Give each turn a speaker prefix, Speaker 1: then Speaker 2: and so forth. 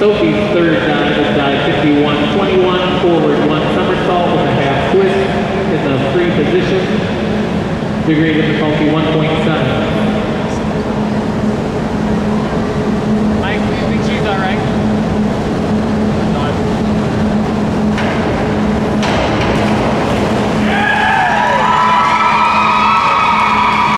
Speaker 1: Sophie's third dive is dive 51-21, forward 1 somersault with a half twist in the free position. Degree difficulty 1.7.